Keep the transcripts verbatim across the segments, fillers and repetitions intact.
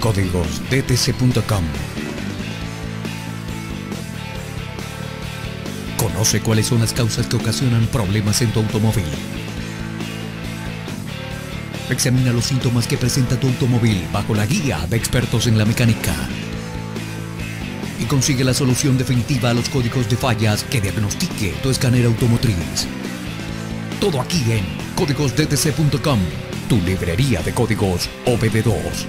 códigos d t c punto com. Conoce cuáles son las causas que ocasionan problemas en tu automóvil. Examina los síntomas que presenta tu automóvil bajo la guía de expertos en la mecánica. Y consigue la solución definitiva a los códigos de fallas que diagnostique tu escáner automotriz. Todo aquí en códigos d t c punto com, tu librería de códigos O B D dos.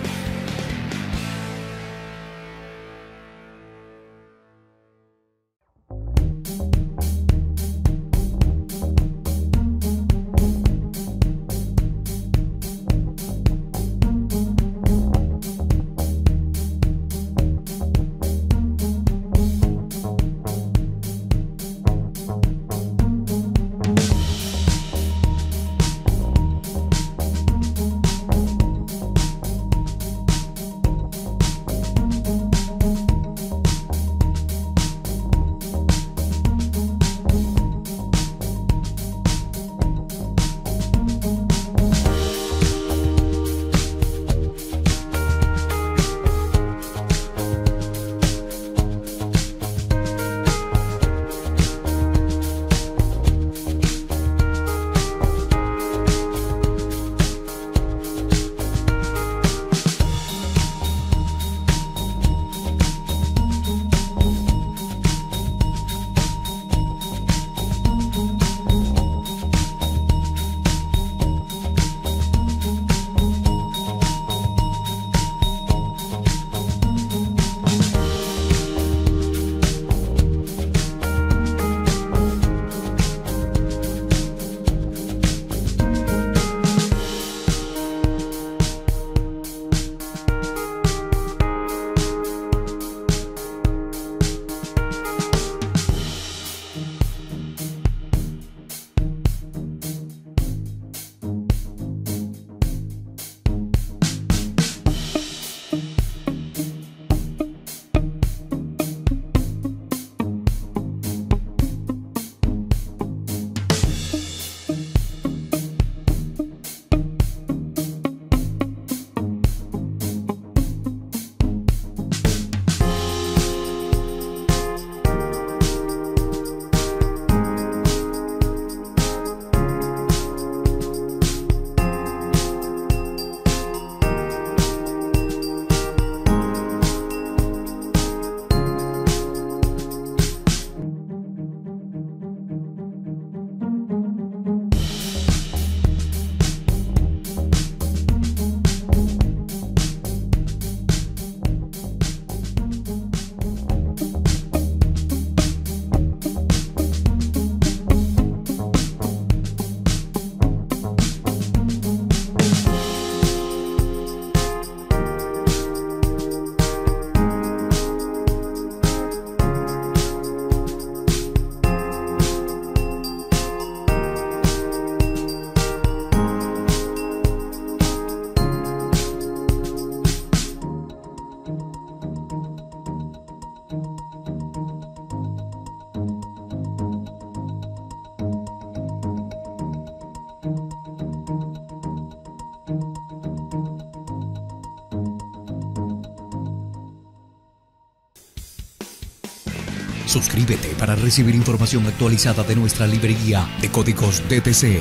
Suscríbete para recibir información actualizada de nuestra librería de códigos D T C.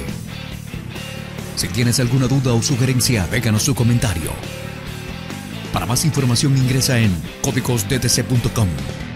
Si tienes alguna duda o sugerencia, déjanos tu comentario. Para más información ingresa en códigos d t c punto com.